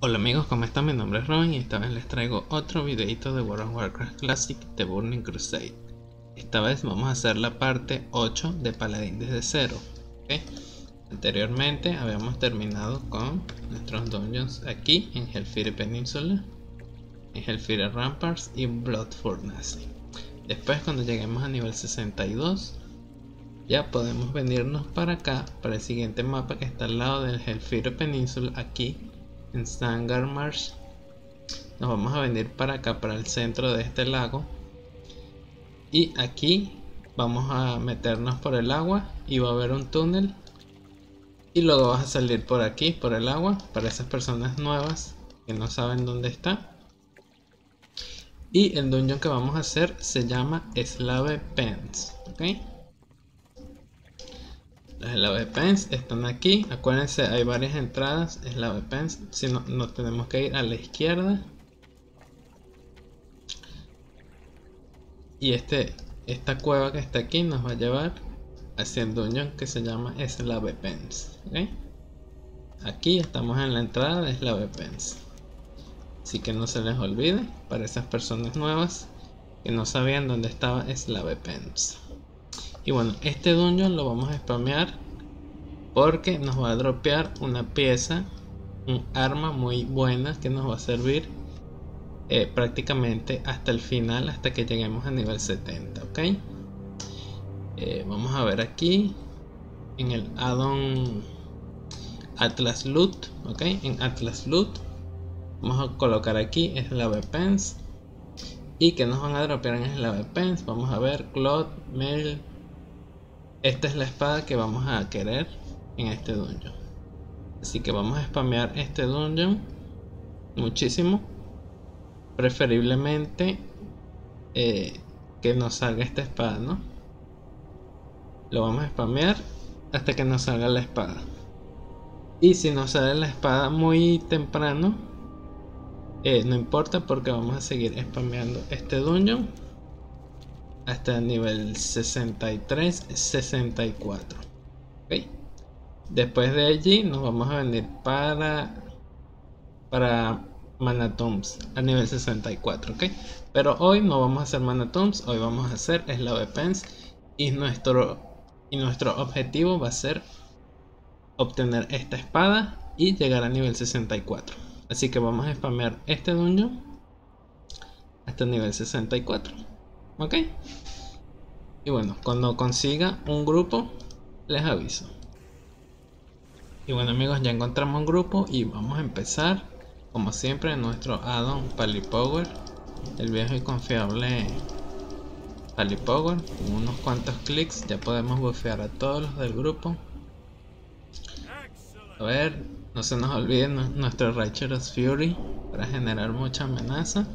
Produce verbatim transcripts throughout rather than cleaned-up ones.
Hola amigos, ¿cómo están? Mi nombre es Robin y esta vez les traigo otro videito de World of Warcraft Classic de Burning Crusade. Esta vez vamos a hacer la parte ocho de Paladín desde cero. ¿Okay? Anteriormente habíamos terminado con nuestros dungeons aquí en Hellfire Peninsula, en Hellfire Ramparts y Blood Furnace. Después, cuando lleguemos a nivel sesenta y dos, ya podemos venirnos para acá, para el siguiente mapa que está al lado del Hellfire Peninsula, aquí en Sangarmarsh. Nos vamos a venir para acá, para el centro de este lago, y aquí vamos a meternos por el agua y va a haber un túnel y luego vas a salir por aquí, por el agua, para esas personas nuevas que no saben dónde está. Y el dungeon que vamos a hacer se llama Slave Pens, ¿ok? Las Slave Pens están aquí. Acuérdense, hay varias entradas. Slave Pens, si no, no tenemos que ir a la izquierda. Y este, esta cueva que está aquí nos va a llevar hacia el dungeon que se llama Slave Pens, ¿okay? Aquí estamos en la entrada de Slave Pens. Así que no se les olvide, para esas personas nuevas que no sabían dónde estaba Slave Pens. Y bueno, este dungeon lo vamos a spamear porque nos va a dropear una pieza, un arma muy buena que nos va a servir eh, prácticamente hasta el final, hasta que lleguemos a nivel setenta, ¿ok? Eh, vamos a ver aquí en el addon Atlas Loot, ¿ok? En Atlas Loot vamos a colocar aquí Slave Pens. Y que nos van a dropear en Slave Pens, vamos a ver Cloth, Mail. Esta es la espada que vamos a querer en este dungeon, así que vamos a spamear este dungeon muchísimo, preferiblemente eh, que nos salga esta espada, ¿no? Lo vamos a spamear hasta que nos salga la espada, y si nos sale la espada muy temprano, eh, no importa, porque vamos a seguir spameando este dungeon hasta el nivel sesenta y tres sesenta y cuatro, ¿ok? Después de allí nos vamos a venir para para Mana Tombs a nivel sesenta y cuatro, ¿ok? Pero hoy no vamos a hacer Mana Tombs, hoy vamos a hacer Slave Pens, y nuestro y nuestro objetivo va a ser obtener esta espada y llegar a nivel sesenta y cuatro. Así que vamos a spamear este dungeon hasta el nivel sesenta y cuatro, ¿ok? Y bueno, cuando consiga un grupo les aviso. Y bueno amigos, ya encontramos un grupo y vamos a empezar como siempre en nuestro addon Palipower, el viejo y confiable Palipower. Con unos cuantos clics ya podemos bufear a todos los del grupo. A ver, no se nos olvide nuestro Righteous Fury para generar mucha amenaza.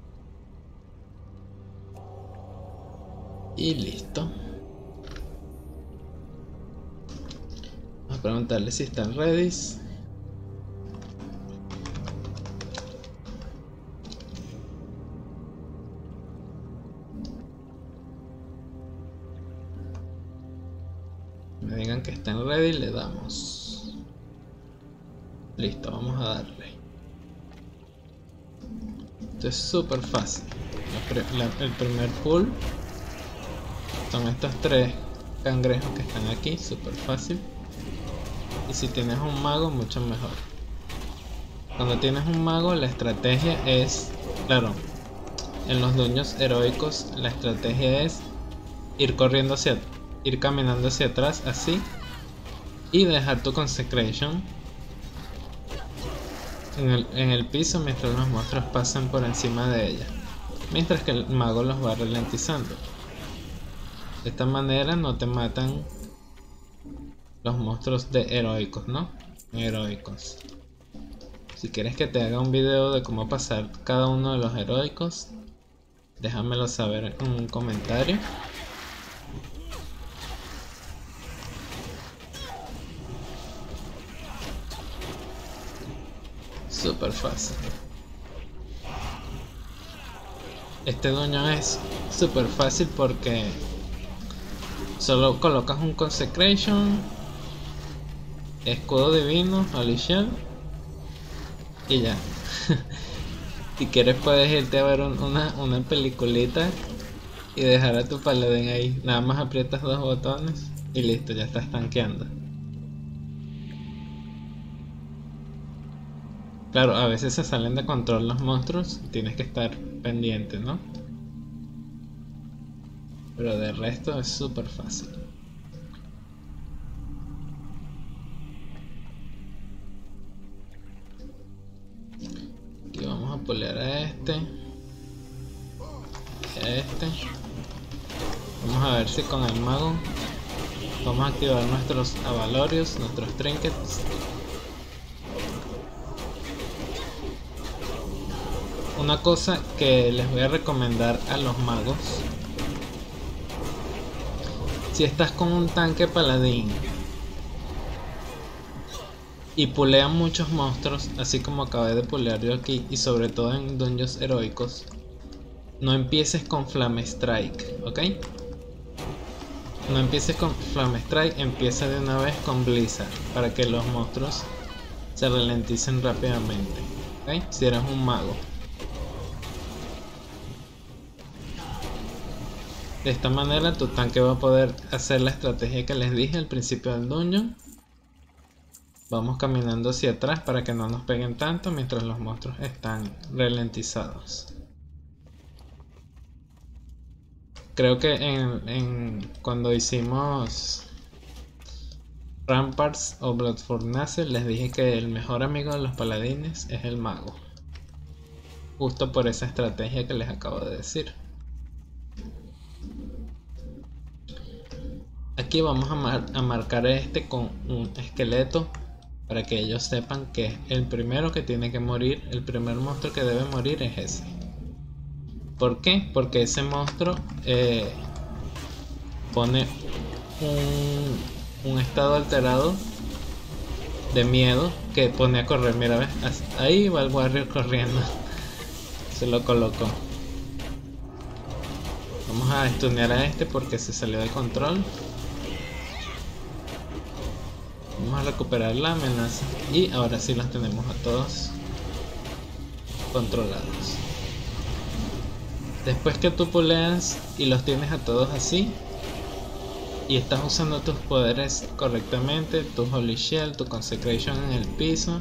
Y listo. Vamos a preguntarle si están ready. Me digan que estén ready, le damos. Listo, vamos a darle. Esto es súper fácil. La, la, el primer pull son estos tres cangrejos que están aquí, súper fácil. Y si tienes un mago, mucho mejor. Cuando tienes un mago, la estrategia es, claro, en los dungeons heroicos la estrategia es ir corriendo hacia, ir caminando hacia atrás así, y dejar tu Consecration en el, en el piso mientras los monstruos pasan por encima de ella, mientras que el mago los va ralentizando. De esta manera no te matan los monstruos de heroicos, ¿no? Heroicos. Si quieres que te haga un video de cómo pasar cada uno de los heroicos, déjamelo saber en un comentario. Súper fácil. Este dungeon es súper fácil porque solo colocas un Consecration, escudo divino, Holy Shell, Y ya. Si quieres puedes irte a ver un- una, una peliculita y dejar a tu paladín ahí. Nada más aprietas dos botones y listo, ya estás tanqueando. Claro, a veces se salen de control los monstruos, tienes que estar pendiente, ¿no? Pero de resto es súper fácil. Aquí vamos a pulear a este. A este. Vamos a ver si con el mago vamos a activar nuestros avalorios, nuestros trinkets. Una cosa que les voy a recomendar a los magos: si estás con un tanque paladín y pulean muchos monstruos, así como acabé de pulear yo aquí, y sobre todo en dungeons heroicos, no empieces con Flame Strike, ¿ok? No empieces con Flame Strike, empieza de una vez con Blizzard, para que los monstruos se ralenticen rápidamente, ¿ok? Si eres un mago. De esta manera tu tanque va a poder hacer la estrategia que les dije al principio del dungeon. Vamos caminando hacia atrás para que no nos peguen tanto mientras los monstruos están ralentizados. Creo que en, en cuando hicimos Ramparts o Blood Fornace les dije que el mejor amigo de los paladines es el mago. Justo por esa estrategia que les acabo de decir. Aquí vamos a, mar a marcar este con un esqueleto para que ellos sepan que el primero que tiene que morir, el primer monstruo que debe morir es ese. ¿Por qué? Porque ese monstruo eh, pone un, un estado alterado de miedo que pone a correr. Mira, ¿ves? Ahí va el warrior corriendo. Se lo colocó. Vamos a stunear a este porque se salió de control. Vamos a recuperar la amenaza y ahora sí los tenemos a todos controlados. Después que tú puleas y los tienes a todos así y estás usando tus poderes correctamente, tu Holy Shell, tu Consecration en el piso,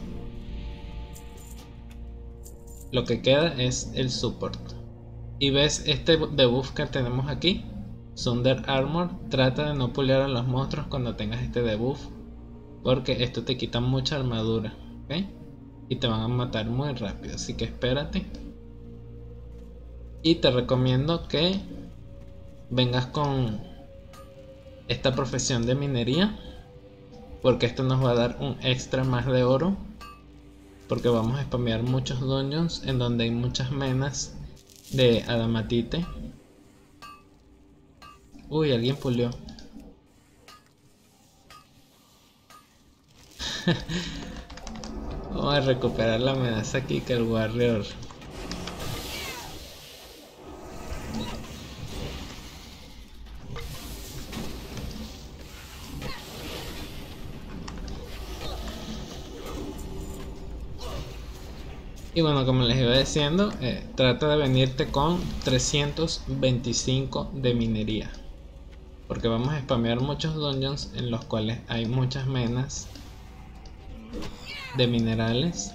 lo que queda es el support. Y ves este debuff que tenemos aquí, Thunder Armor. Trata de no pulear a los monstruos cuando tengas este debuff, porque esto te quita mucha armadura, ¿ok? Y te van a matar muy rápido, así que espérate. Y te recomiendo que vengas con esta profesión de minería, porque esto nos va a dar un extra más de oro, porque vamos a spamear muchos dungeons en donde hay muchas menas de adamatite. Uy, alguien pulió. Vamos a recuperar la amenaza aquí, que el warrior y bueno, como les iba diciendo, eh, trata de venirte con trescientos veinticinco de minería, porque vamos a spamear muchos dungeons en los cuales hay muchas menas de minerales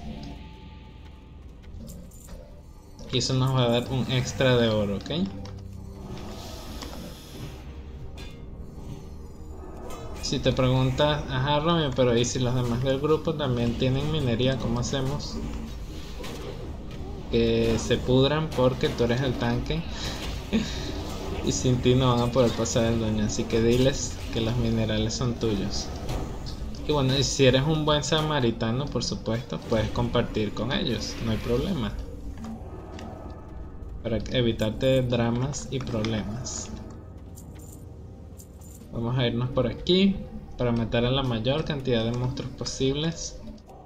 y eso nos va a dar un extra de oro, ¿ok? Si te preguntas, ajá Romeo, pero ¿y si los demás del grupo también tienen minería, cómo hacemos? Que se pudran porque tú eres el tanque y sin ti no van a poder pasar el dungeon, así que diles que los minerales son tuyos. Y bueno, y si eres un buen samaritano, por supuesto, puedes compartir con ellos, no hay problema, para evitarte dramas y problemas. Vamos a irnos por aquí para matar a la mayor cantidad de monstruos posibles.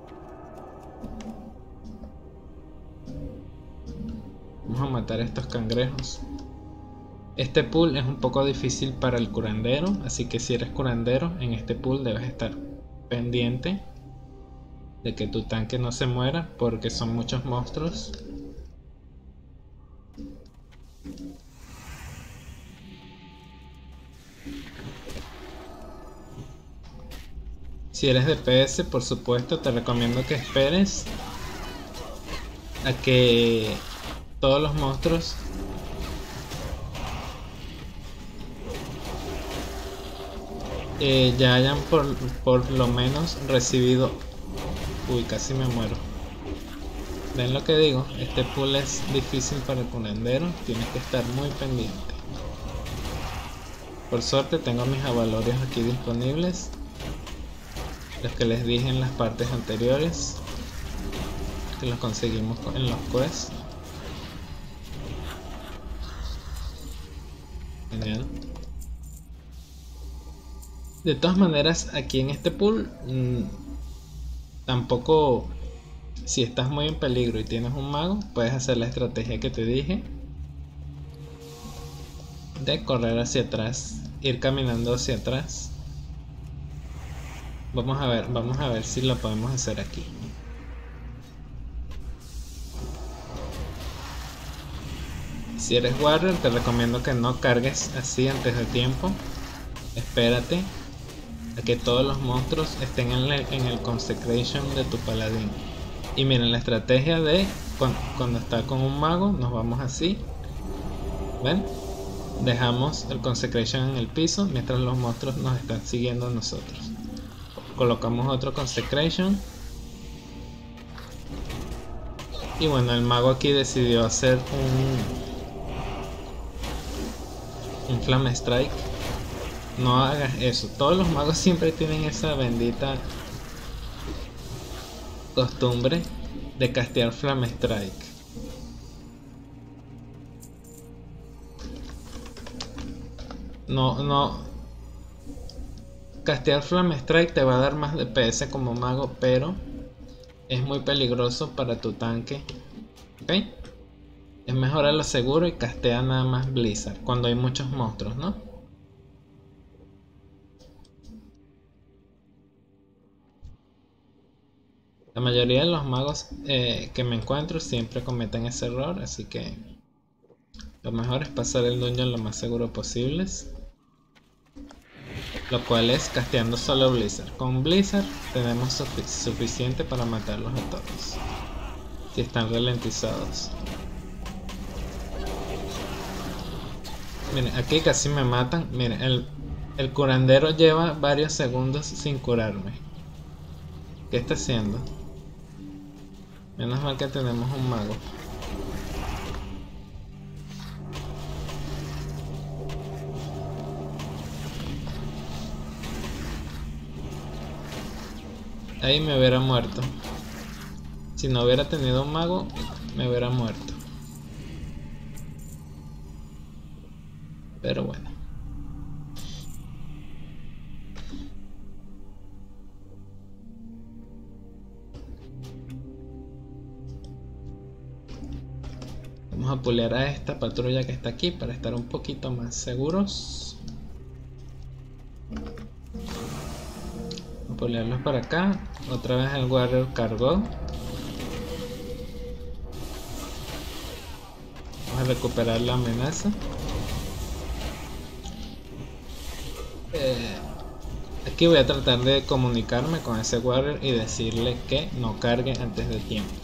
Vamos a matar a estos cangrejos. Este pool es un poco difícil para el curandero, así que si eres curandero en este pool debes estar pendiente. de que tu tanque no se muera porque son muchos monstruos. Si eres D P S, por supuesto, te recomiendo que esperes a que todos los monstruos eh, ya hayan por, por lo menos recibido. Uy, casi me muero. ¿Ven lo que digo? Este pool es difícil para el curandero, tienes que estar muy pendiente. Por suerte tengo mis avalorios aquí disponibles, los que les dije en las partes anteriores, que los conseguimos en los quests. Genial. De todas maneras, aquí en este pool mmm, tampoco, si estás muy en peligro y tienes un mago, puedes hacer la estrategia que te dije de correr hacia atrás, ir caminando hacia atrás. Vamos a ver, vamos a ver si lo podemos hacer aquí. Si eres warrior, te recomiendo que no cargues así antes de tiempo. Espérate a que todos los monstruos estén en el, en el consecration de tu paladín. Y miren la estrategia de cuando, cuando está con un mago, nos vamos así. ¿Ven? Dejamos el consecration en el piso mientras los monstruos nos están siguiendo a nosotros. Colocamos otro consecration. Y bueno, el mago aquí decidió hacer un, un Flame Strike. No hagas eso. Todos los magos siempre tienen esa bendita costumbre de castear Flame Strike. No, no. Castear Flame Strike te va a dar más D P S como mago, pero es muy peligroso para tu tanque. ¿Ok? Es mejor a lo seguro y castea nada más Blizzard cuando hay muchos monstruos, ¿no? La mayoría de los magos eh, que me encuentro siempre cometen ese error, así que lo mejor es pasar el dungeon lo más seguro posible. Lo cual es casteando solo Blizzard. Con Blizzard tenemos sufic suficiente para matarlos a todos, si están ralentizados. Miren, aquí casi me matan. Miren, el, el curandero lleva varios segundos sin curarme. ¿Qué está haciendo? Menos mal que tenemos un mago. Ahí me hubiera muerto. Si no hubiera tenido un mago, me hubiera muerto. Pero bueno. Vamos a pulear a esta patrulla que está aquí para estar un poquito más seguros. Pulearlos para acá. Otra vez el warrior cargó. Vamos a recuperar la amenaza. Eh, aquí voy a tratar de comunicarme con ese warrior y decirle que no cargue antes de tiempo.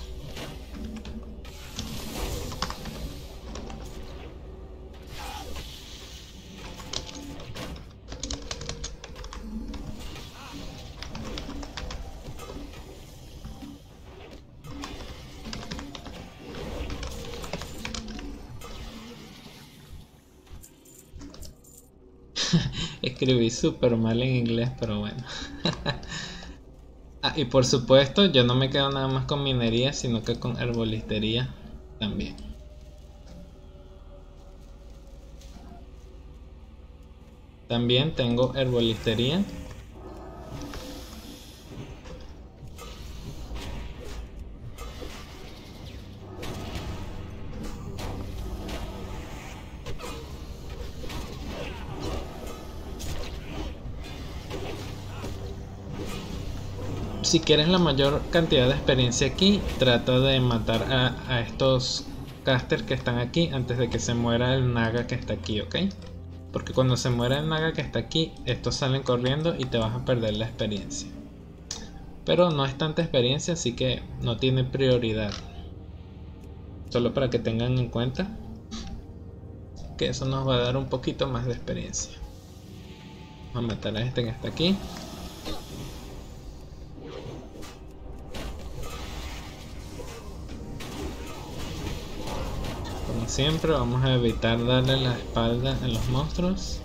Escribí súper mal en inglés, pero bueno. Ah, y por supuesto, yo no me quedo nada más con minería, sino que con herbolistería también. También tengo herbolistería. si quieres la mayor cantidad de experiencia aquí, trata de matar a, a estos casters que están aquí antes de que se muera el naga que está aquí, ¿ok? Porque cuando se muera el naga que está aquí, estos salen corriendo y te vas a perder la experiencia. Pero no es tanta experiencia, así que no tiene prioridad. Solo para que tengan en cuenta que eso nos va a dar un poquito más de experiencia. Vamos a matar a este que está aquí. Como siempre, vamos a evitar darle la espalda a los monstruos.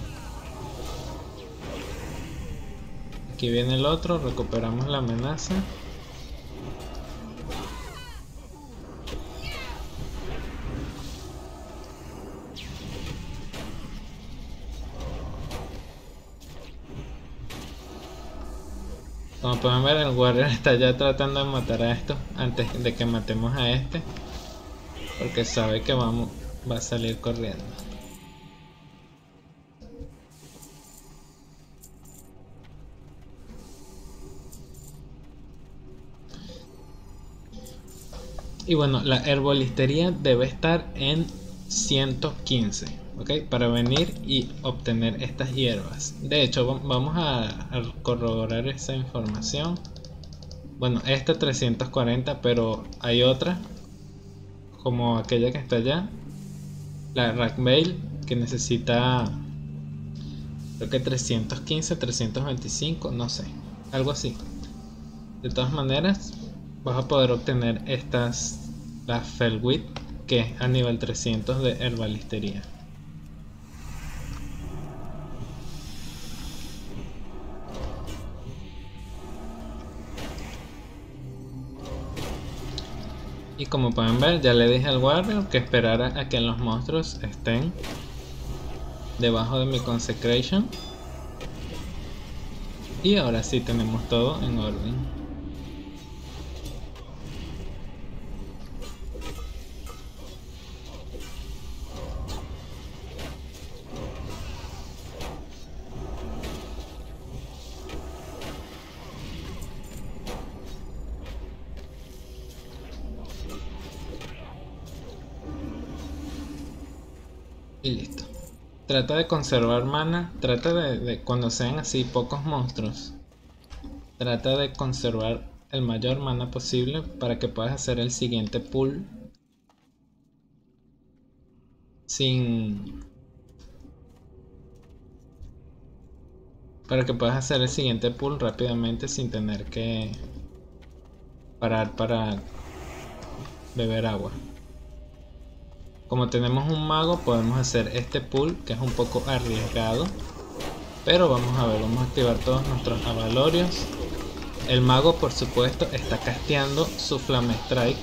Aquí viene el otro, recuperamos la amenaza. Como pueden ver, el Warrior está ya tratando de matar a estos antes de que matemos a este, porque sabe que vamos, va a salir corriendo. Y bueno, la herbolistería debe estar en ciento quince, ¿ok? Para venir y obtener estas hierbas. De hecho, vamos a, a corroborar esa información. Bueno, esta trescientos cuarenta, pero hay otra, como aquella que está allá, la Rakbale, que necesita, creo que trescientos quince, trescientos veinticinco, no sé, algo así. De todas maneras, vas a poder obtener estas, la Felwit, que es a nivel trescientos de herbalistería. Y como pueden ver, ya le dije al Warrior que esperara a que los monstruos estén debajo de mi Consecration. Y ahora sí tenemos todo en orden. Y listo. Trata de conservar mana, trata de, de cuando sean así pocos monstruos, trata de conservar el mayor mana posible para que puedas hacer el siguiente pull sin... para que puedas hacer el siguiente pull rápidamente sin tener que parar para beber agua. Como tenemos un mago, podemos hacer este pull que es un poco arriesgado, pero vamos a ver, vamos a activar todos nuestros avalorios. El mago, por supuesto, está casteando su Flame Strike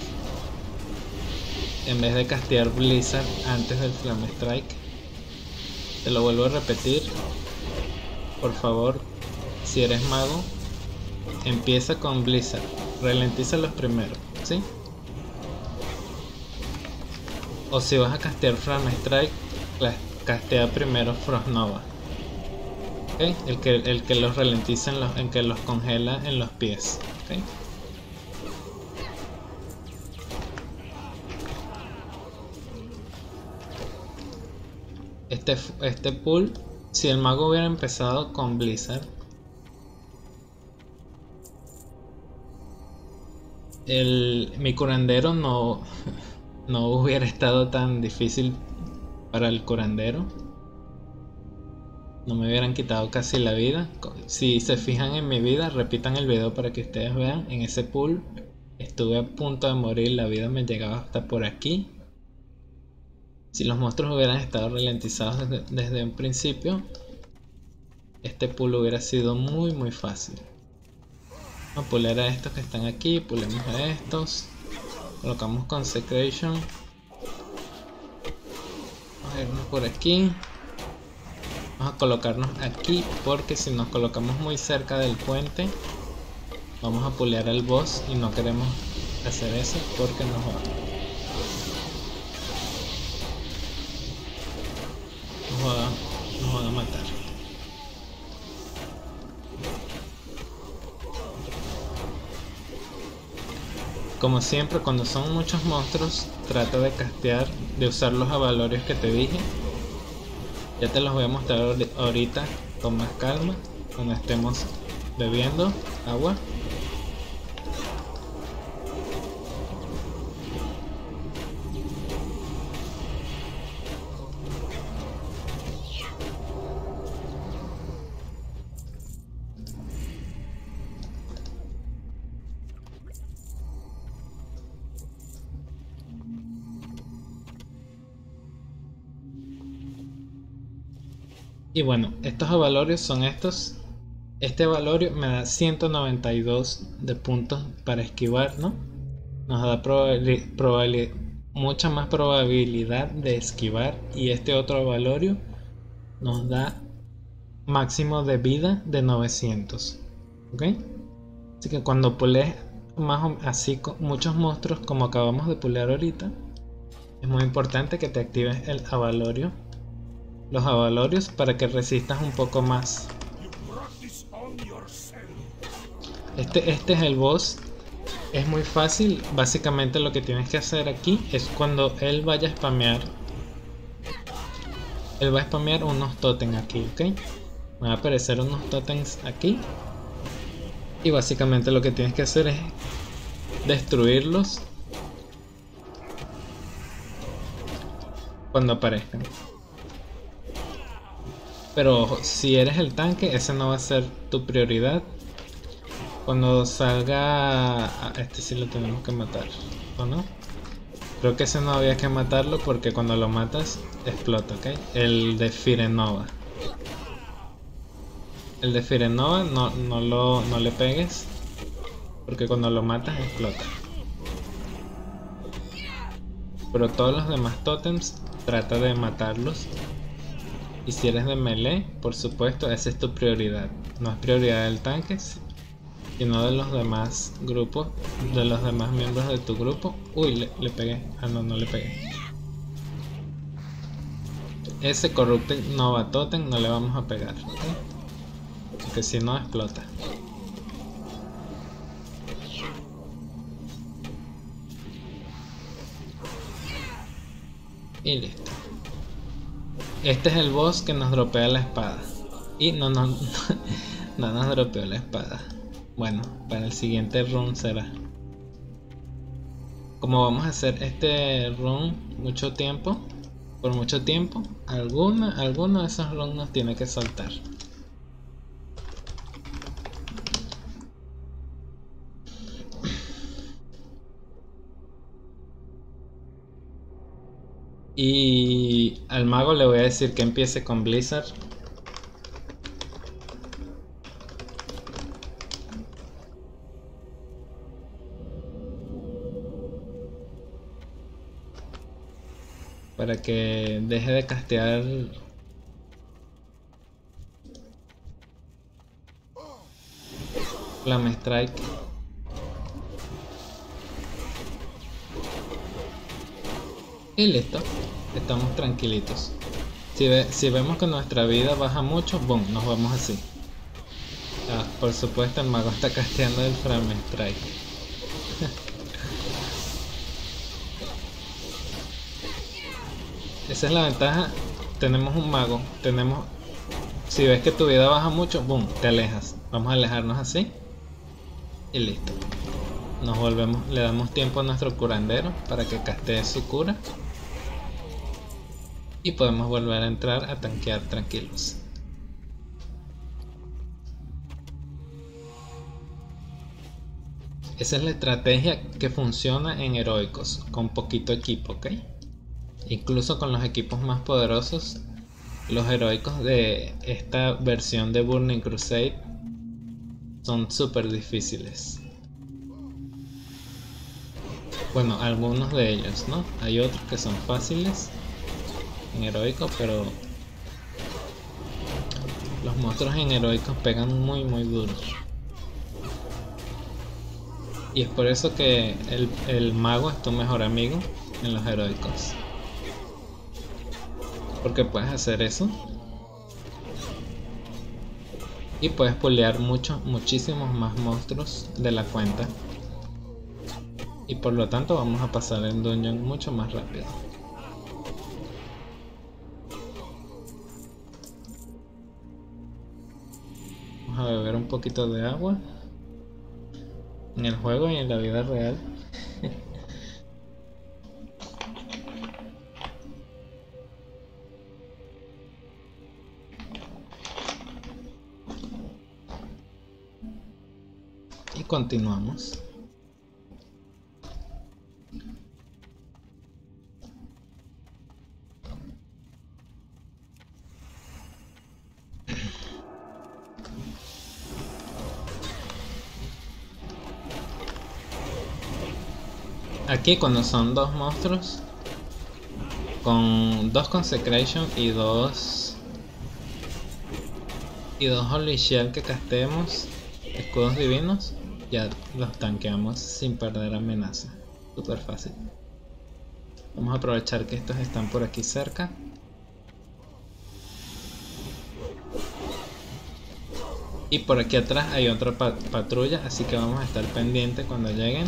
en vez de castear Blizzard antes del Flame Strike. Te lo vuelvo a repetir, por favor, si eres mago, empieza con Blizzard, ralentiza los primeros, ¿sí? O si vas a castear Flame Strike, castea primero Frost Nova, ¿okay? el, que, el que los ralentiza, en los, en que los congela en los pies, ¿okay? Este, este pull, si el mago hubiera empezado con Blizzard, el, mi curandero no... no hubiera estado tan difícil para el curandero. No me hubieran quitado casi la vida. Si se fijan en mi vida, repitan el video para que ustedes vean. En ese pool estuve a punto de morir. La vida me llegaba hasta por aquí. Si los monstruos hubieran estado ralentizados desde, desde un principio, este pool hubiera sido muy muy fácil. Vamos a pulear a estos que están aquí. Pulemos a estos. Colocamos Consecration. Vamos a irnos por aquí. Vamos a colocarnos aquí porque si nos colocamos muy cerca del puente vamos a pulear al boss y no queremos hacer eso porque nos va, nos va, nos van a matar. como siempre, cuando son muchos monstruos, trata de castear, de usar los avalorios que te dije. Ya te los voy a mostrar ahorita con más calma, cuando estemos bebiendo agua. Y bueno, estos avalorios son estos. Este avalorio me da ciento noventa y dos de puntos para esquivar, ¿no? Nos da probabili probabili mucha más probabilidad de esquivar. Y este otro avalorio nos da máximo de vida de novecientos. ¿Ok? Así que cuando pulees más o así con muchos monstruos como acabamos de pulear ahorita, es muy importante que te actives el avalorio. Los avalorios para que resistas un poco más. Este, este es el boss. Es muy fácil. Básicamente lo que tienes que hacer aquí es cuando él vaya a spamear. Él va a spamear unos totems aquí, ¿ok? Van a aparecer unos totems aquí. Y básicamente lo que tienes que hacer es destruirlos cuando aparezcan. Pero ojo, si eres el tanque, ese no va a ser tu prioridad. Cuando salga... Este sí lo tenemos que matar, ¿o no? Creo que ese no había que matarlo porque cuando lo matas explota, ¿ok? El de Firenova. El de Firenova no, no, lo, no le pegues porque cuando lo matas explota. Pero todos los demás totems trata de matarlos. Y si eres de melee, por supuesto, esa es tu prioridad. No es prioridad del tanque, sino de los demás grupos, de los demás miembros de tu grupo. Uy, le, le pegué. Ah, no, no le pegué. Ese Corrupted Nova Totem no le vamos a pegar, ¿okay? Porque si no explota. Y listo. Este es el boss que nos dropea la espada. Y no, no, no nos dropeó la espada. Bueno, para el siguiente run será. Como vamos a hacer este run mucho tiempo, por mucho tiempo, alguna, alguno de esos runs nos tiene que saltar. Y al mago le voy a decir que empiece con Blizzard. Para que deje de castear Flame Strike. Y listo, estamos tranquilitos. Si, ve, si vemos que nuestra vida baja mucho, boom, nos vamos así. Ah, por supuesto el mago está casteando el Flame Strike. Esa es la ventaja. Tenemos un mago, tenemos... Si ves que tu vida baja mucho, boom, te alejas. Vamos a alejarnos así. Y listo. Nos volvemos, le damos tiempo a nuestro curandero para que castee su cura. Y podemos volver a entrar a tanquear tranquilos. Esa es la estrategia que funciona en heroicos, con poquito equipo, ¿ok? Incluso con los equipos más poderosos, los heroicos de esta versión de Burning Crusade son súper difíciles. Bueno, algunos de ellos, ¿no? Hay otros que son fáciles en heroico, pero los monstruos en heroicos pegan muy muy duro. Y es por eso que el, el mago es tu mejor amigo en los heroicos. Porque puedes hacer eso. Y puedes pulear muchos, muchísimos más monstruos de la cuenta. y por lo tanto vamos a pasar el dungeon mucho más rápido. Vamos a beber un poquito de agua en el juego y en la vida real. Y continuamos. Aquí cuando son dos monstruos con dos Consecration y dos y dos Holy Shell que castemos escudos divinos, ya los tanqueamos sin perder amenaza. Súper fácil. Vamos a aprovechar que estos están por aquí cerca. Y por aquí atrás hay otra pat patrulla, así que vamos a estar pendientes cuando lleguen.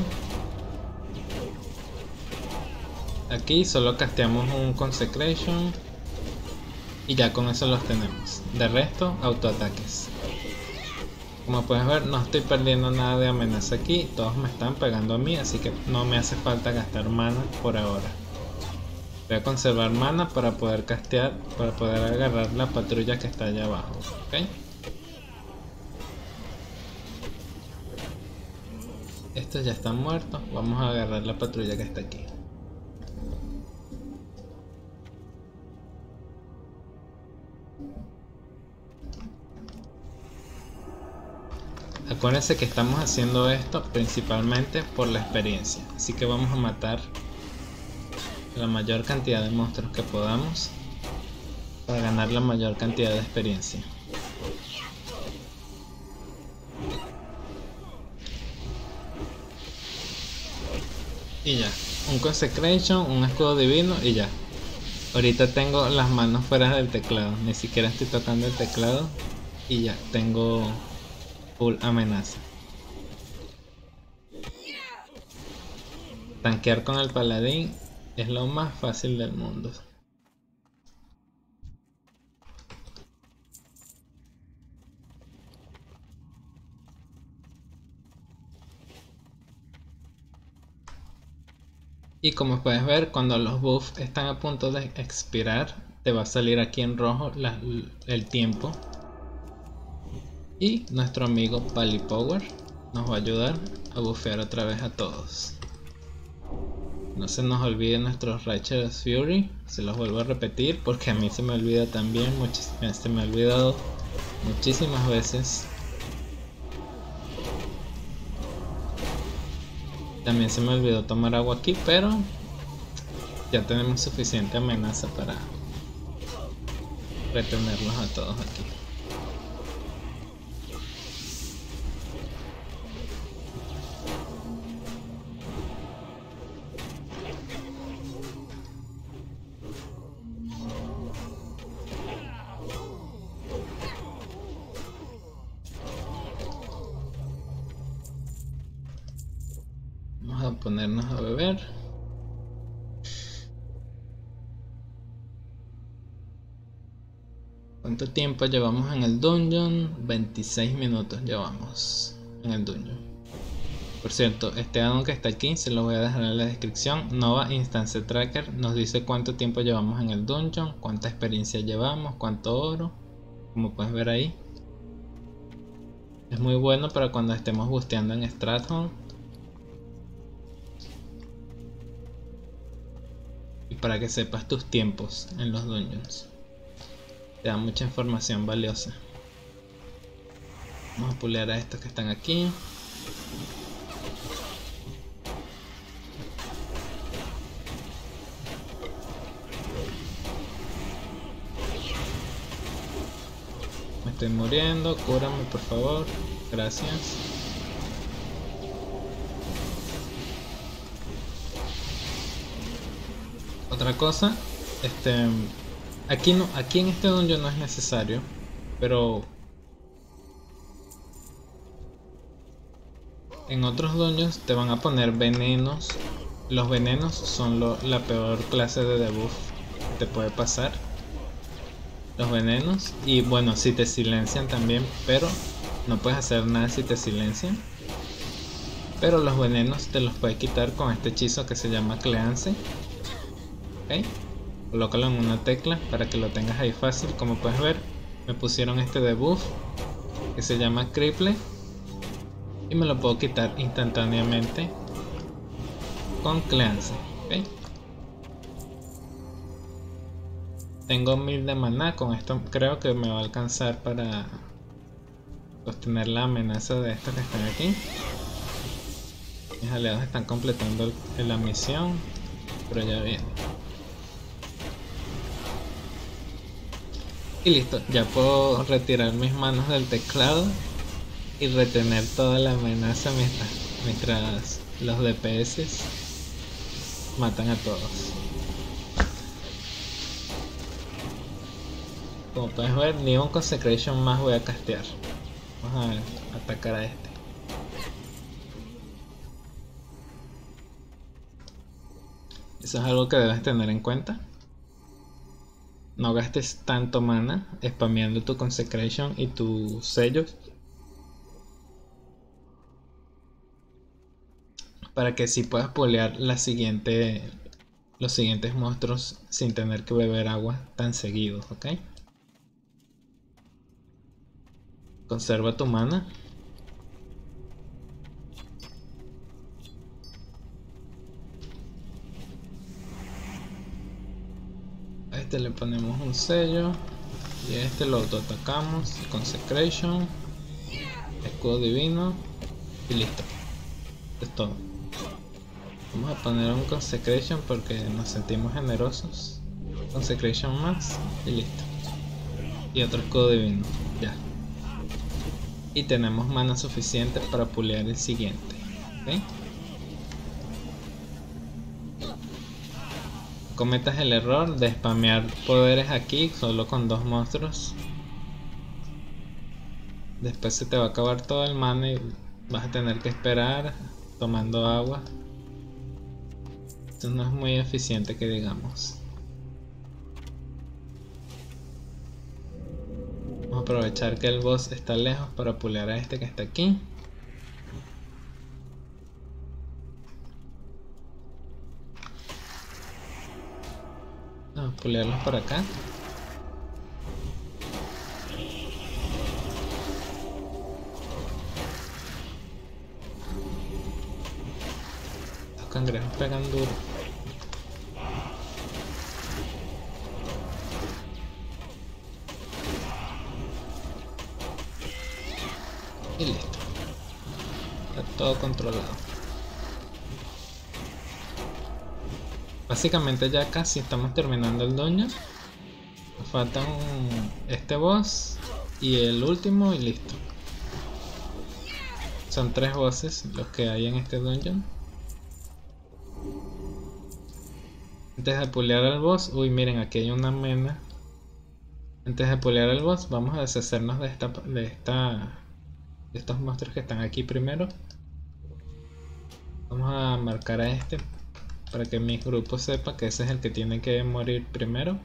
Aquí solo casteamos un Consecration y ya con eso los tenemos. De resto, autoataques. Como puedes ver, no estoy perdiendo nada de amenaza aquí. Todos me están pegando a mí, así que no me hace falta gastar mana por ahora. Voy a conservar mana para poder castear, para poder agarrar la patrulla que está allá abajo. ¿Okay? Estos ya están muertos. Vamos a agarrar la patrulla que está aquí. Acuérdense que estamos haciendo esto principalmente por la experiencia, así que vamos a matar la mayor cantidad de monstruos que podamos para ganar la mayor cantidad de experiencia. Y ya, un Consecration, un escudo divino y ya. Ahorita tengo las manos fuera del teclado, ni siquiera estoy tocando el teclado y ya tengo full amenaza. Tanquear con el paladín es lo más fácil del mundo. Y como puedes ver, cuando los buffs están a punto de expirar, te va a salir aquí en rojo la, el tiempo. Y nuestro amigo Palipower nos va a ayudar a bufear otra vez a todos. No se nos olvide nuestros Righteous Fury, se los vuelvo a repetir porque a mí se me olvida también, se me ha olvidado muchísimas veces. También se me olvidó tomar agua aquí, pero ya tenemos suficiente amenaza para retenerlos a todos aquí. Vamos a ponernos a beber. ¿Cuánto tiempo llevamos en el dungeon? veintiséis minutos llevamos en el dungeon. Por cierto, este addon que está aquí se lo voy a dejar en la descripción. Nova Instance Tracker nos dice cuánto tiempo llevamos en el dungeon, cuánta experiencia llevamos, cuánto oro. Como puedes ver ahí. Es muy bueno para cuando estemos busteando en Stratholme. Y para que sepas tus tiempos en los dungeons. Te da mucha información valiosa. Vamos a pulear a estos que están aquí. Me estoy muriendo, cúrame por favor. Gracias. Otra cosa, este, aquí no, aquí en este dungeon no es necesario, pero En otros dungeons te van a poner venenos. Los venenos son lo, la peor clase de debuff que te puede pasar. Los venenos. Y bueno, si te silencian también, pero no puedes hacer nada si te silencian. Pero los venenos te los puedes quitar con este hechizo que se llama Cleanse. ¿Ok? Colócalo en una tecla para que lo tengas ahí fácil. Como puedes ver, me pusieron este debuff que se llama Cripple. Y me lo puedo quitar instantáneamente con Cleanse. ¿Okay? Tengo mil de maná. Con esto creo que me va a alcanzar para sostener la amenaza de estos que están aquí. Mis aliados están completando el, la misión, pero ya viene. Y listo, ya puedo retirar mis manos del teclado y retener toda la amenaza mientras, mientras los D P S matan a todos. Como puedes ver, ni un Consecration más voy a castear. Vamos a atacar a este. Eso es algo que debes tener en cuenta. No gastes tanto mana spameando tu Consecration y tus sellos, para que sí puedas polear la siguiente, los siguientes monstruos sin tener que beber agua tan seguido, ¿ok? Conserva tu mana. A este le ponemos un sello y a este lo autoatacamos. Consecration, escudo divino y listo. Esto es todo. Vamos a poner un Consecration porque nos sentimos generosos. Consecration más y listo. Y otro escudo divino, ya. Y tenemos mana suficiente para pulear el siguiente. ¿Okay? Cometas el error de spamear poderes aquí solo con dos monstruos. Después se te va a acabar todo el mana y vas a tener que esperar tomando agua. Esto no es muy eficiente, que digamos. Vamos a aprovechar que el boss está lejos para pulear a este que está aquí. Vamos a pulearlos por acá. Los cangrejos pegan duro. Y listo. Está todo controlado. Básicamente ya casi estamos terminando el dungeon. Nos faltan este boss y el último y listo. Son tres bosses los que hay en este dungeon. Antes de pulear al boss, uy, miren, aquí hay una mena. Antes de pulear al boss, vamos a deshacernos de esta, de esta, de estos monstruos que están aquí primero. Vamos a marcar a este para que mi grupo sepa que ese es el que tiene que morir primero.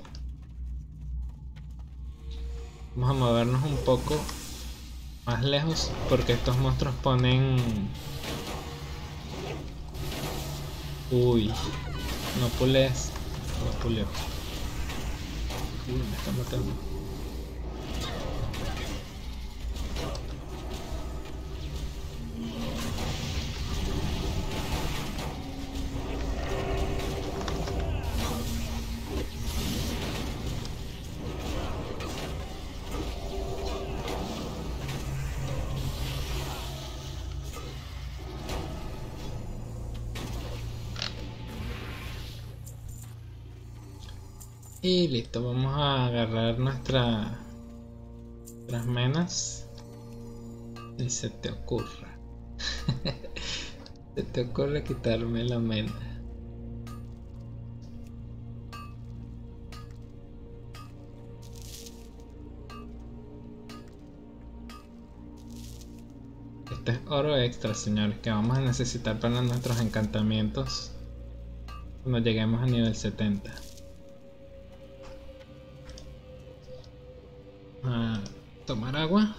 Vamos a movernos un poco más lejos porque estos monstruos ponen... Uy, no pules, no puleo. Uy, me está matando. Y listo, vamos a agarrar nuestra, nuestras menas. Y se te ocurra. Se te ocurre quitarme la mena. Este es oro extra, señores, que vamos a necesitar para nuestros encantamientos cuando lleguemos a nivel setenta. A tomar agua.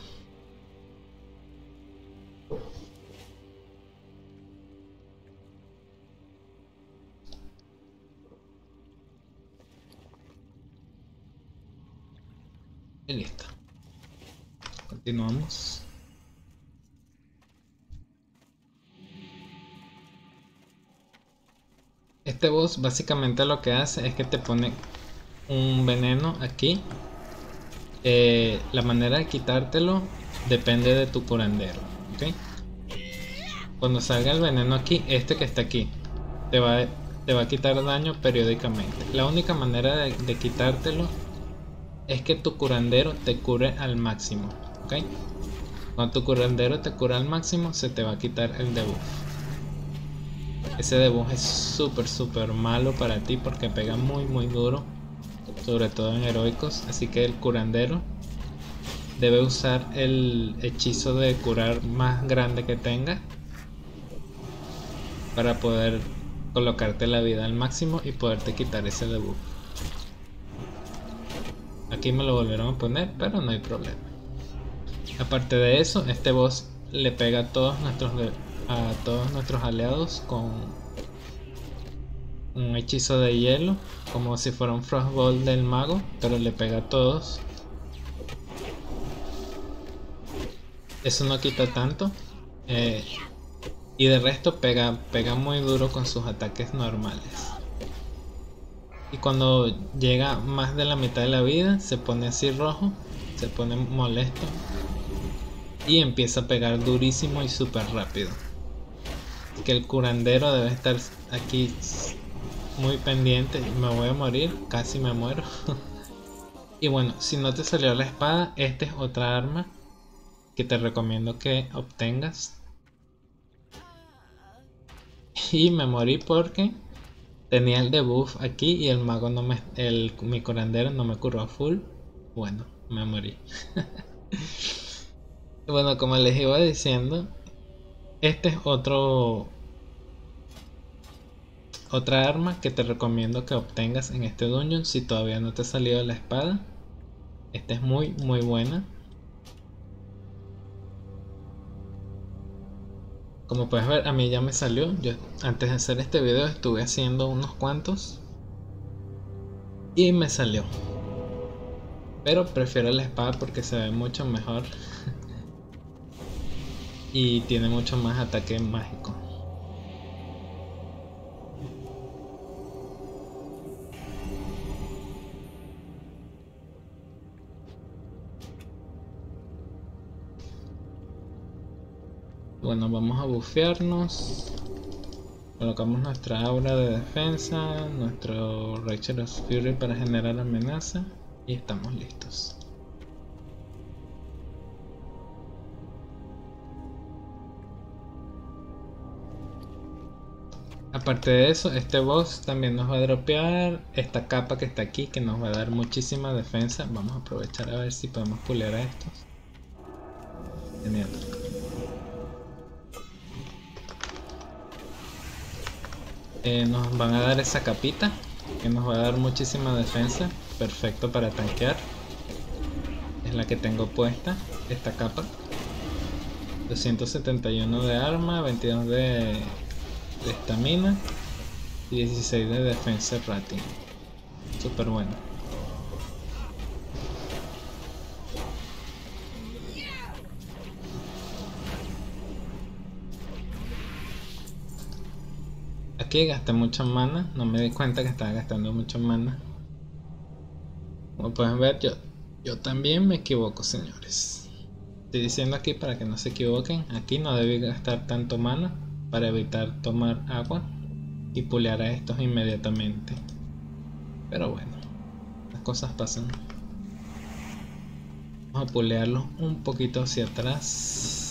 Y listo. Continuamos. Este boss básicamente lo que hace es que te pone un veneno aquí. Eh, la manera de quitártelo depende de tu curandero, ¿ok? Cuando salga el veneno aquí, este que está aquí, te va, te va a quitar daño periódicamente. La única manera de, de quitártelo es que tu curandero te cure al máximo, ¿ok? Cuando tu curandero te cura al máximo, se te va a quitar el debuff. Ese debuff es súper súper malo para ti porque pega muy muy duro, sobre todo en heroicos, así que el curandero debe usar el hechizo de curar más grande que tenga para poder colocarte la vida al máximo y poderte quitar ese debuff. Aquí me lo volvieron a poner, pero no hay problema. Aparte de eso, este boss le pega a todos nuestros a todos nuestros aliados con un hechizo de hielo, como si fuera un Frostbolt del mago, pero le pega a todos. Eso no quita tanto, eh, y de resto pega, pega muy duro con sus ataques normales. Y cuando llega más de la mitad de la vida, se pone así rojo, se pone molesto y empieza a pegar durísimo y súper rápido. Así que el curandero debe estar aquí muy pendiente. Me voy a morir, casi me muero. Y bueno, si no te salió la espada, esta es otra arma que te recomiendo que obtengas. Y me morí porque tenía el debuff aquí y el mago no me, el, mi curandero no me curó a full. Bueno, me morí. Bueno, como les iba diciendo, este es otro otra arma que te recomiendo que obtengas en este dungeon si todavía no te ha salido la espada. Esta es muy muy buena. Como puedes ver, a mí ya me salió. Yo antes de hacer este video estuve haciendo unos cuantos y me salió, pero prefiero la espada porque se ve mucho mejor y tiene mucho más ataque mágico. Bueno, vamos a bufearnos. Colocamos nuestra aura de defensa, nuestro Righteous Fury para generar amenaza y estamos listos. Aparte de eso, este boss también nos va a dropear esta capa que está aquí, que nos va a dar muchísima defensa. Vamos a aprovechar a ver si podemos pulear a estos. Genial. Eh, nos van a dar esa capita que nos va a dar muchísima defensa, perfecto para tanquear. Es la que tengo puesta, esta capa. doscientos setenta y uno de arma, veintidós de estamina y dieciséis de defensa rating. Súper bueno. Aquí gasté mucha mana, no me di cuenta que estaba gastando mucha mana. Como pueden ver, yo, yo también me equivoco, señores. Estoy diciendo aquí para que no se equivoquen, aquí no debí gastar tanto mana para evitar tomar agua y pulear a estos inmediatamente. Pero bueno, las cosas pasan. Vamos a pulearlos un poquito hacia atrás.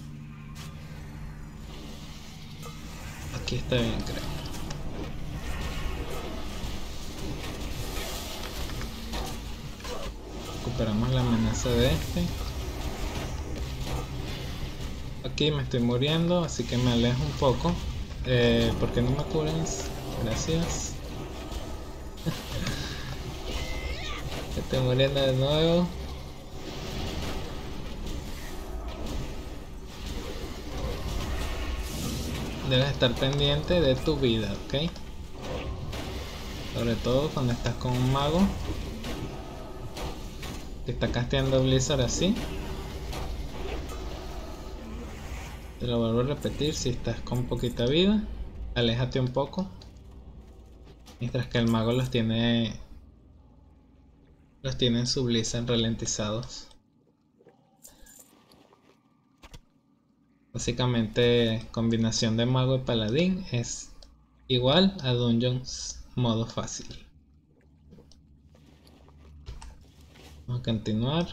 Aquí está bien, creo. Recuperamos la amenaza de este. Ok, aquí, me estoy muriendo, así que me alejo un poco. Eh, ¿Por qué no me cubres? Gracias. Estoy muriendo de nuevo. Debes estar pendiente de tu vida, ¿ok? Sobre todo cuando estás con un mago que está casteando Blizzard así. Te lo vuelvo a repetir, si estás con poquita vida, aléjate un poco. Mientras que el mago los tiene los tiene en su Blizzard ralentizados. Básicamente, combinación de mago y paladín es igual a Dungeons modo fácil. Vamos a continuar.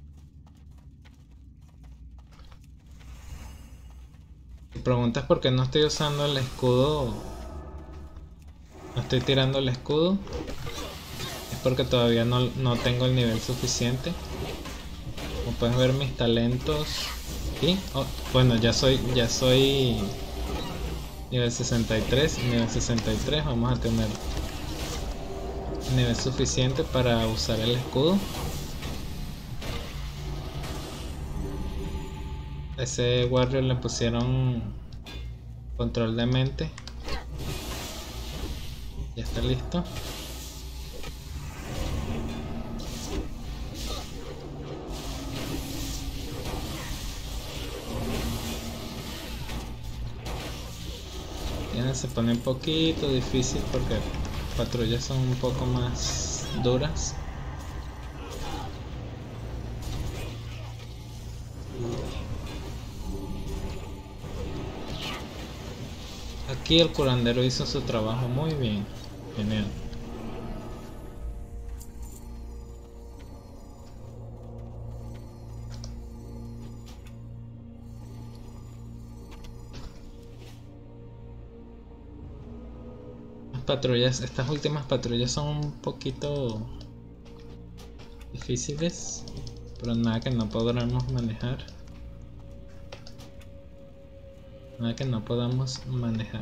Si preguntas por qué no estoy usando el escudo, no estoy tirando el escudo, es porque todavía no, no tengo el nivel suficiente. Como puedes ver, mis talentos aquí, oh, bueno, ya soy ya soy nivel sesenta y tres, nivel sesenta y tres, vamos a tener nivel suficiente para usar el escudo. A ese warrior le pusieron control de mente. Ya está listo. Ya se pone un poquito difícil porque las patrullas son un poco más duras. Aquí el curandero hizo su trabajo muy bien. Genial. Las patrullas, estas últimas patrullas son un poquito difíciles, pero nada que no podamos manejar. Nada que no podamos manejar.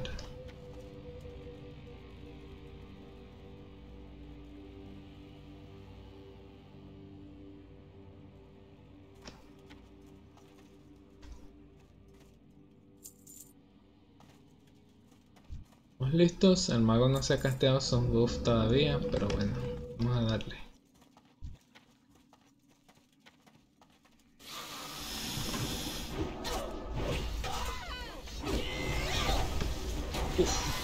Estamos listos. El mago no se ha casteado su buff todavía, pero bueno, vamos a darle. Uf.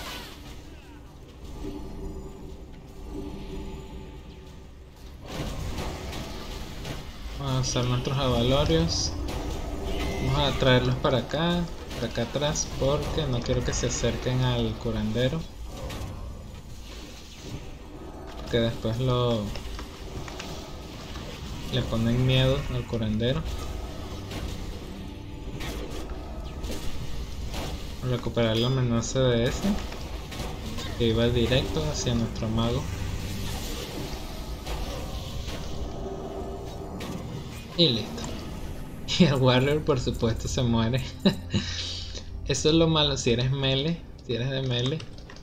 Vamos a usar nuestros avalorios. Vamos a traerlos para acá, para acá atrás, porque no quiero que se acerquen al curandero, porque después lo le ponen miedo al curandero. Recuperar la amenaza de ese que iba directo hacia nuestro mago. Y listo. Y el warrior por supuesto se muere. Eso es lo malo si eres melee, si eres de melee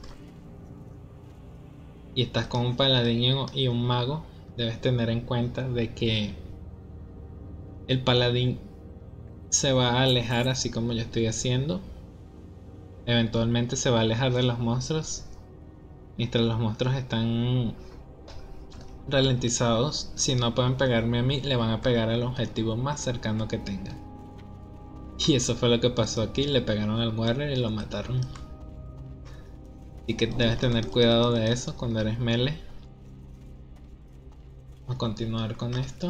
y estás con un paladín y un mago, debes tener en cuenta de que el paladín se va a alejar así como yo estoy haciendo. Eventualmente se va a alejar de los monstruos. Mientras los monstruos están ralentizados, si no pueden pegarme a mí, le van a pegar al objetivo más cercano que tengan. Y eso fue lo que pasó aquí, le pegaron al warrior y lo mataron. Así que debes tener cuidado de eso cuando eres melee. Vamos a continuar con esto.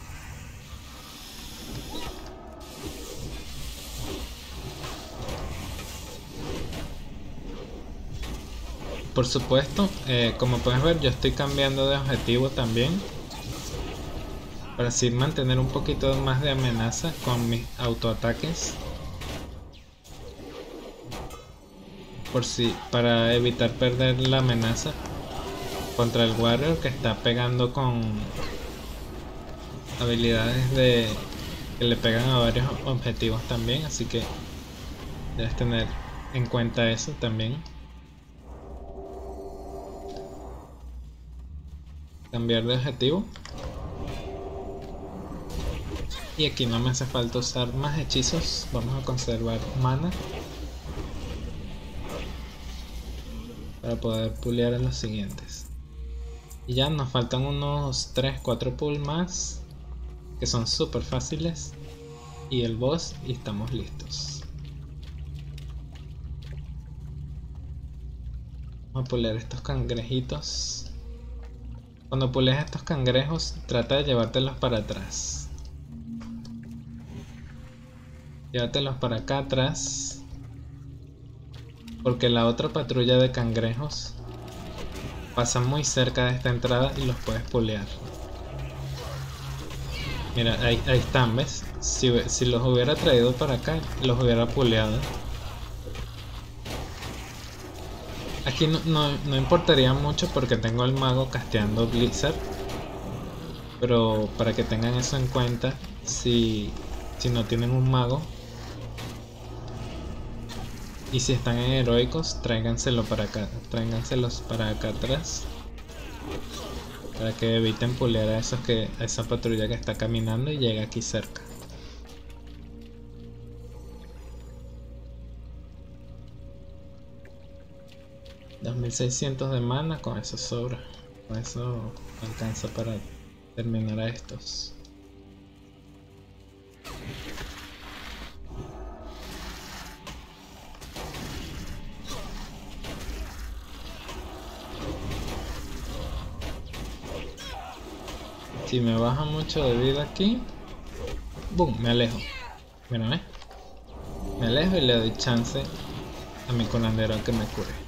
Por supuesto, eh, como puedes ver, yo estoy cambiando de objetivo también, para así mantener un poquito más de amenaza con mis autoataques, por si, para evitar perder la amenaza contra el warrior que está pegando con habilidades de que le pegan a varios objetivos también, así que debes tener en cuenta eso también. Cambiar de objetivo. Y aquí no me hace falta usar más hechizos, vamos a conservar mana para poder pulear en los siguientes. Y ya nos faltan unos tres cuatro pull más, que son súper fáciles, y el boss, y estamos listos. Vamos a pulear estos cangrejitos. Cuando puleas estos cangrejos, trata de llevártelos para atrás. Llévatelos para acá atrás, porque la otra patrulla de cangrejos pasa muy cerca de esta entrada y los puedes pulear. Mira, ahí, ahí están, ¿ves? Si, si los hubiera traído para acá, los hubiera puleado. Aquí no, no, no importaría mucho porque tengo al mago casteando Blizzard, pero para que tengan eso en cuenta, si, si no tienen un mago y si están en heroicos, tráiganselo para acá, tráiganselos para acá atrás, para que eviten pulear a esos que a esa patrulla que está caminando y llega aquí cerca. dos mil seiscientos de mana, con eso sobra, con eso alcanza para terminar a estos. Si me baja mucho de vida aquí, boom, me alejo. Mira, ¿eh? Me alejo y le doy chance a mi curandero a que me cure.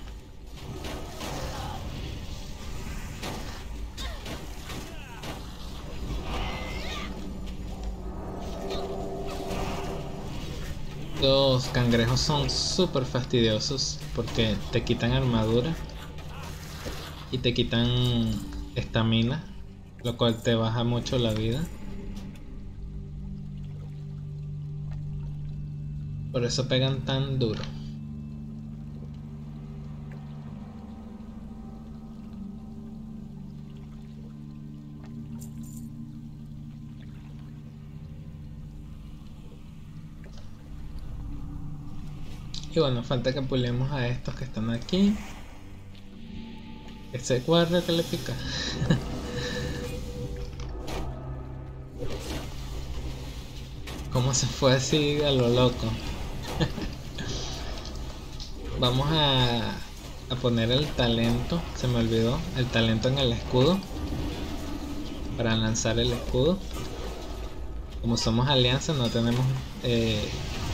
Los cangrejos son súper fastidiosos porque te quitan armadura y te quitan estamina, lo cual te baja mucho la vida. Por eso pegan tan duro. Y bueno, falta que puleemos a estos que están aquí. Ese guardia que le pica. ¿Cómo se fue así a lo loco? Vamos a, a poner el talento, se me olvidó, el talento en el escudo. Para lanzar el escudo. Como somos alianza no tenemos... Eh,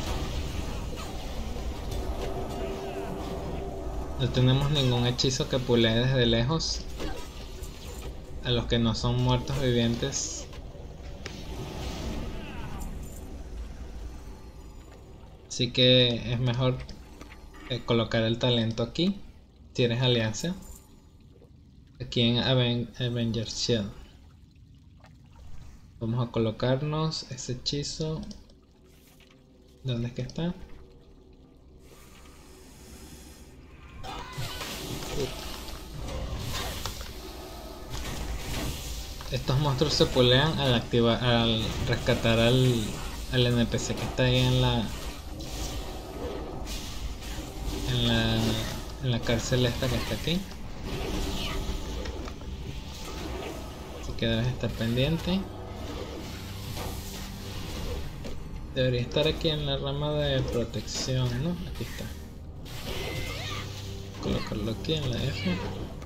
No tenemos ningún hechizo que pulee desde lejos a los que no son muertos vivientes. Así que es mejor eh, colocar el talento aquí, si eres alianza. Aquí en Aven Avenger Shield. Vamos a colocarnos ese hechizo. ¿Dónde es que está? Estos monstruos se pulean al activar, al rescatar al, al N P C que está ahí en la en la en la cárcel esta que está aquí. Así que debes estar pendiente. Debería estar aquí en la rama de protección, ¿no? Aquí está. Colocarlo aquí en la F.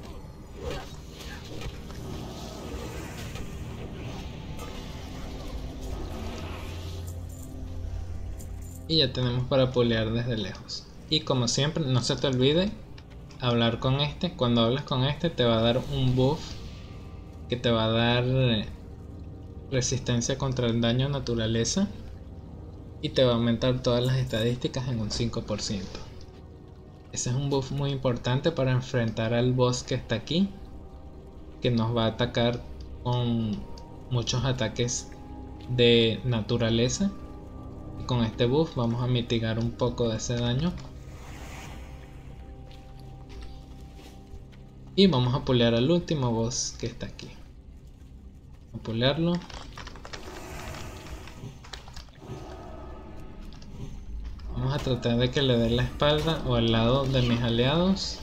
Y ya tenemos para pulear desde lejos. Y como siempre, no se te olvide hablar con este. Cuando hablas con este te va a dar un buff que te va a dar resistencia contra el daño naturaleza y te va a aumentar todas las estadísticas en un cinco por ciento. Ese es un buff muy importante para enfrentar al boss que está aquí, que nos va a atacar con muchos ataques de naturaleza. Y con este buff vamos a mitigar un poco de ese daño. Y vamos a pulear al último boss que está aquí. A pulearlo. Vamos a tratar de que le dé la espalda o al lado de mis aliados.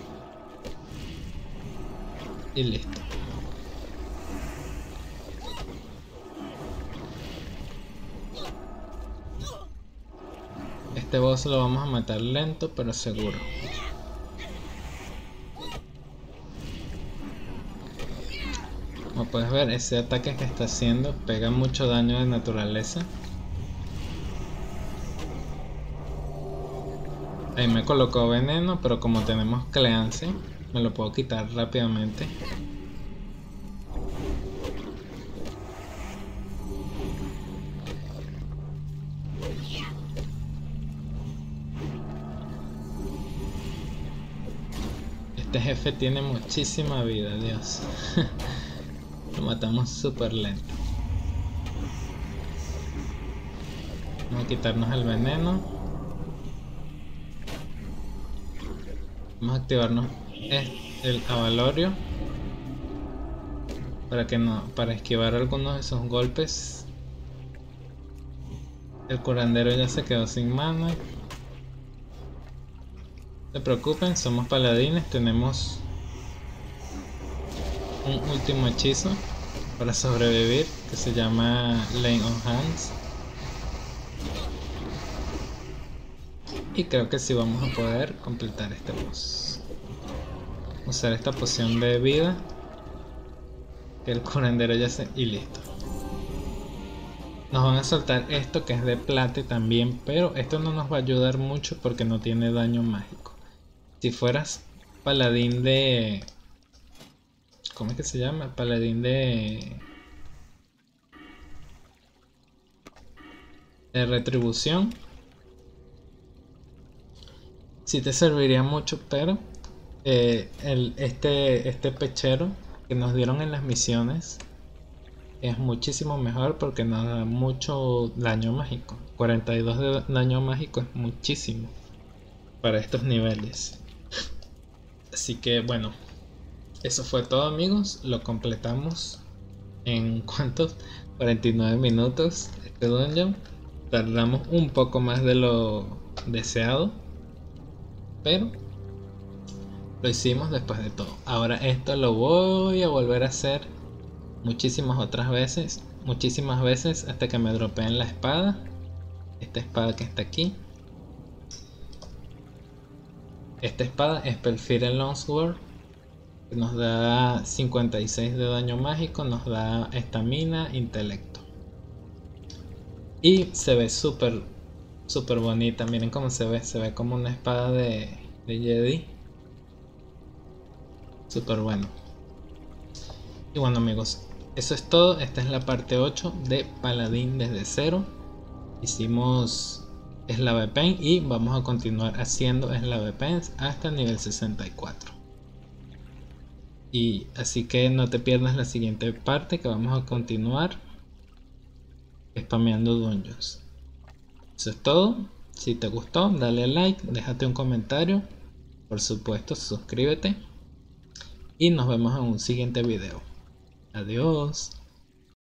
Y listo. Este boss lo vamos a matar lento pero seguro. Como puedes ver, ese ataque que está haciendo pega mucho daño de naturaleza. Ahí me colocó veneno, pero como tenemos cleance, me lo puedo quitar rápidamente. Este jefe tiene muchísima vida, Dios. Lo matamos súper lento. Vamos a quitarnos el veneno. Vamos a activarnos el avalorio para que no, para esquivar algunos de esos golpes. El curandero ya se quedó sin mana. No se preocupen, somos paladines, tenemos un último hechizo para sobrevivir que se llama Lay on Hands. Y creo que sí vamos a poder completar este boss. Usar esta poción de vida. Que el curandero ya se... y listo. Nos van a soltar esto que es de plata también. Pero esto no nos va a ayudar mucho porque no tiene daño mágico. Si fueras paladín de... ¿cómo es que se llama? Paladín de... de retribución. Sí te serviría mucho, pero eh, el, este, este pechero que nos dieron en las misiones es muchísimo mejor porque nos da mucho daño mágico. cuarenta y dos de daño mágico es muchísimo para estos niveles. Así que bueno, eso fue todo, amigos. Lo completamos en ¿cuántos? cuarenta y nueve minutos este dungeon. Tardamos un poco más de lo deseado, pero lo hicimos después de todo. Ahora esto lo voy a volver a hacer muchísimas otras veces, muchísimas veces hasta que me dropeen la espada. Esta espada que está aquí. Esta espada es Pelfire Longsword, que nos da cincuenta y seis de daño mágico, nos da estamina, intelecto. Y se ve súper súper bonita, miren cómo se ve, se ve como una espada de, de Jedi. Súper bueno. Y bueno, amigos, eso es todo. Esta es la parte ocho de Paladín desde cero. Hicimos Slave Pen y vamos a continuar haciendo Slave Pens hasta el nivel sesenta y cuatro. Y así que no te pierdas la siguiente parte, que vamos a continuar spameando dungeons. Eso es todo. Si te gustó, dale like, déjate un comentario, por supuesto suscríbete y nos vemos en un siguiente video. Adiós.